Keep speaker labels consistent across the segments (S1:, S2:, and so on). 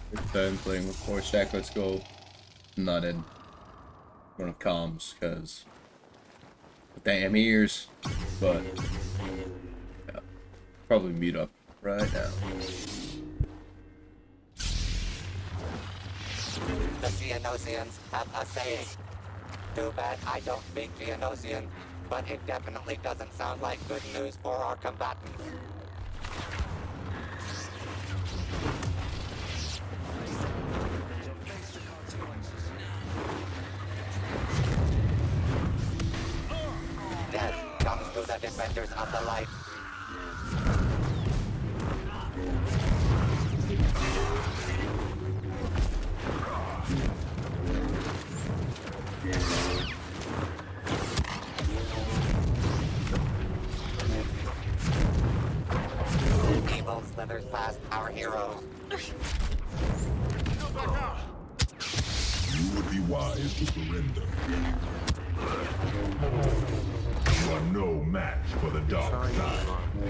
S1: Return playing with Rorschach. Let's go. Not in front of comms because damn ears. But yeah, probably meet up right now.
S2: The Geonosians have a saying. Too bad I don't speak Geonosian, but it definitely doesn't sound like good news for our combatants. Death comes to the defenders of the light. Evil slithers past our heroes.
S3: You would be wise to surrender. You are no match for the dark side.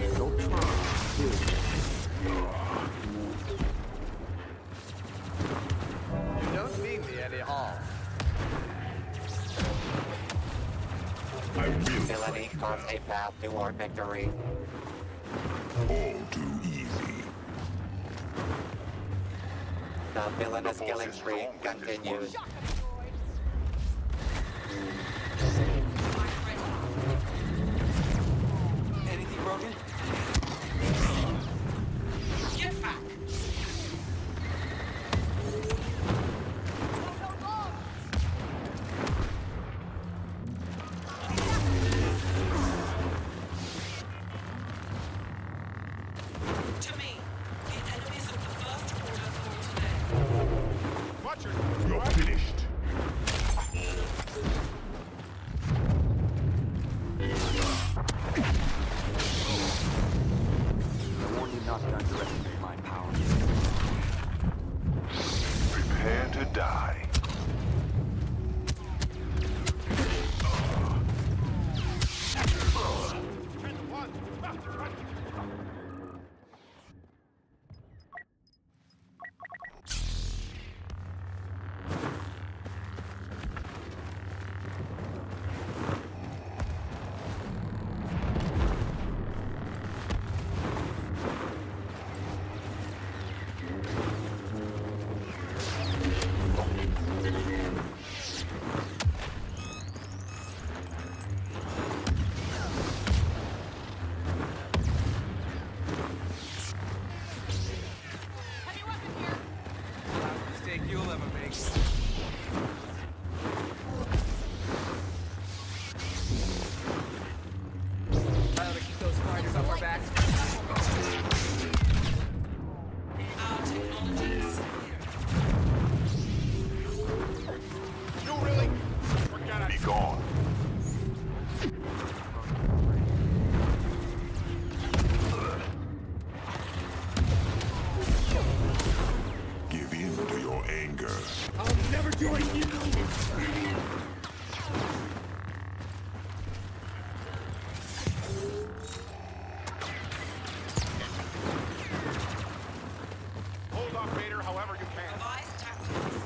S4: You don't need me any harm.
S3: I will
S2: Villainy
S3: fight you
S2: carves a
S3: down.
S2: path toward victory.
S3: All too easy.
S2: The villainous killing spree continues.
S5: Anything broken? Get back! To me, the enemies of the First Order fall today.
S3: You're finished.
S4: I warn you not to underestimate my power.
S3: Prepare to die.
S4: Mistake you'll ever make. I ought to keep those fighters off our backs.
S5: Our technology is superior.
S3: Be gone. Give in to your anger.
S4: I'll never join you!
S6: Hold off Vader however you can.
S5: Revised tactics.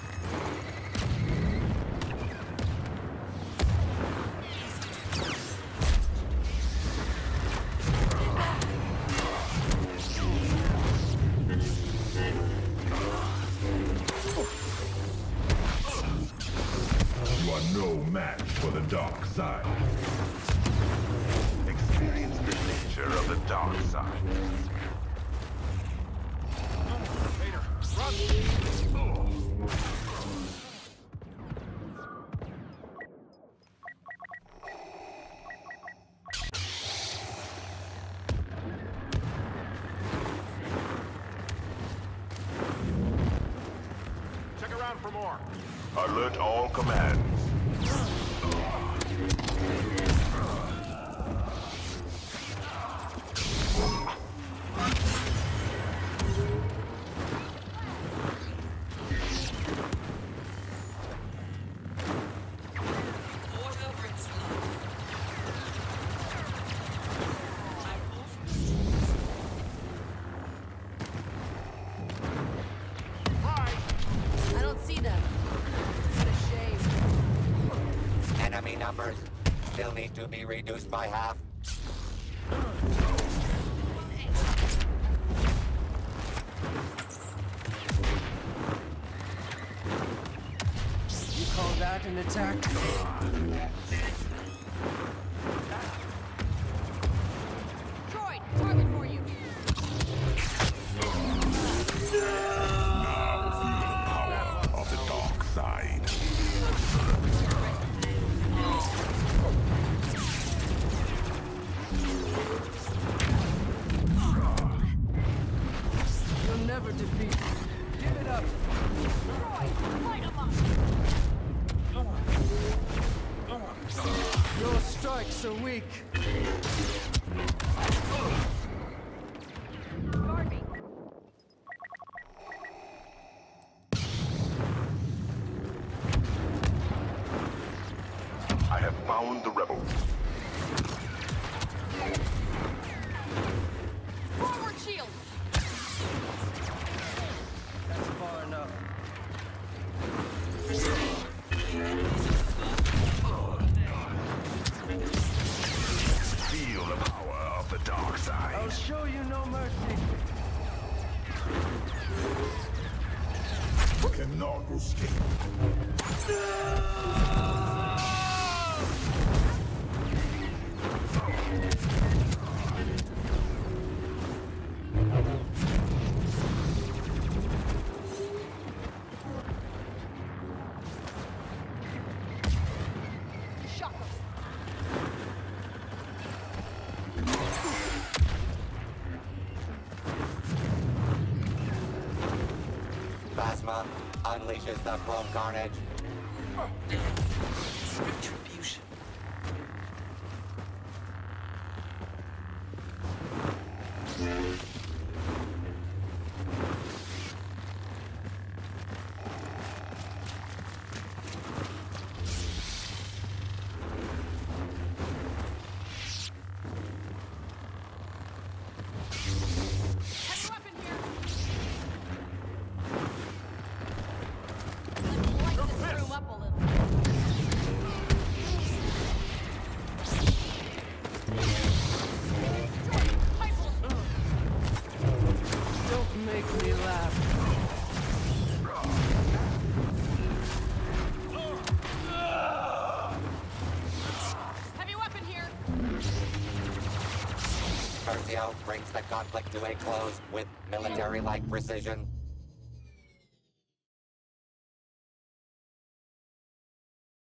S3: You are no match for the dark side. Experience the nature of the dark side.
S6: Vader, run! Check around for more.
S3: Alert all commands.
S5: Order brings love. I'm off.
S2: still need to be reduced by half.
S7: You call that an attack?
S8: Droid, target for you.
S3: Now feel the power of the dark side.
S7: You'll never defeat me. Give it up.
S8: Droid, light 'em up.
S7: Your strikes are weak.
S8: Guard me.
S3: I have found the rebels.
S8: Forward shield.
S7: That's far enough.
S3: Feel the power of the dark side.
S7: I'll show you no mercy.
S3: Cannot escape.
S8: Shock 'em.
S2: Phasma unleashes the chrome carnage.
S5: Retribution.
S8: Heavy weapon here. Let's light this room up a little. Droid, rifle.
S7: Don't make me laugh.
S8: Heavy weapon here.
S2: Tercio brings the conflict to a close with military-like precision.